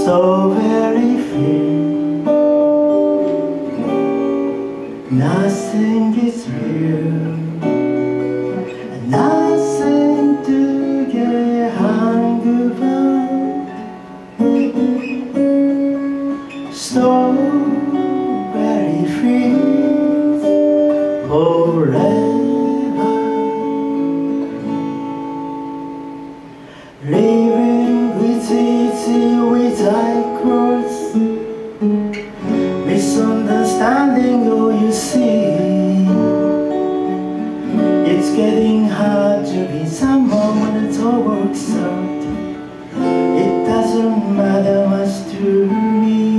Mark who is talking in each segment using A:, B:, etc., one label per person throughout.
A: so very free. Nothing is real, and nothing to get hung about. So very free forever. Living with easy with eye cross, misunderstanding all you see. It's getting hard to be someone when it all works out. It doesn't matter much to me.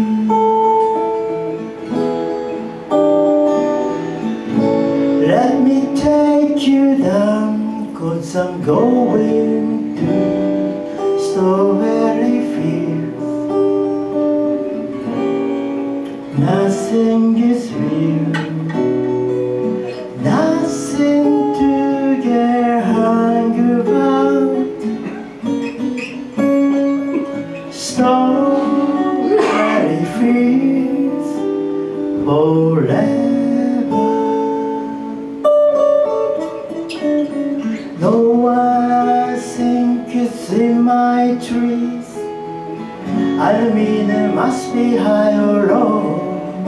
A: Let me take you down, 'cause I'm going to so very fierce. Nothing is real, nothing to get hung about. So very fierce forever. No one thinks in my trees aluminum must be high or low.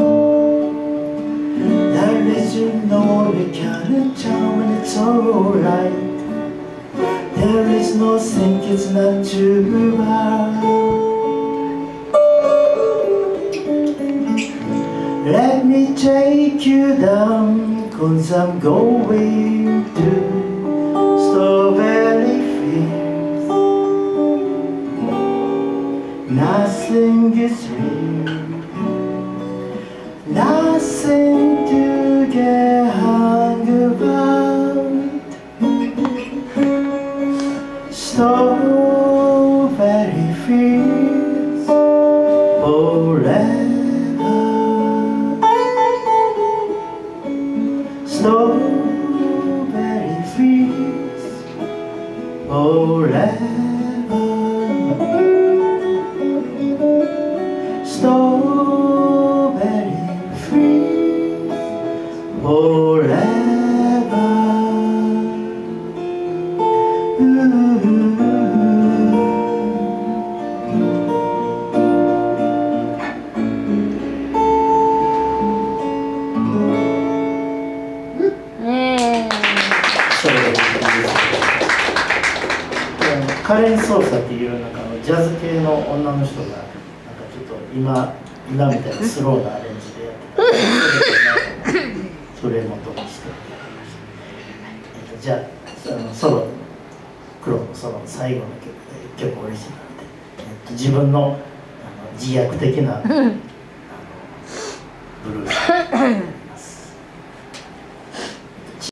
A: There is you can't tell when it's alright. There is no think it's not too bad. Let me take you down, 'cause I'm going to so very fierce. Nothing is real, nothing to get hung about. So very fierce forever. So very fierce forever. So very free forever.カレン・ソーサっていうなんかジャズ系の女の人がなんかちょっと今みたいなスローなアレンジでやってたそれもとにしてじゃあソロ黒のソロの最後の曲オリジナルで、自分の自虐的なブルース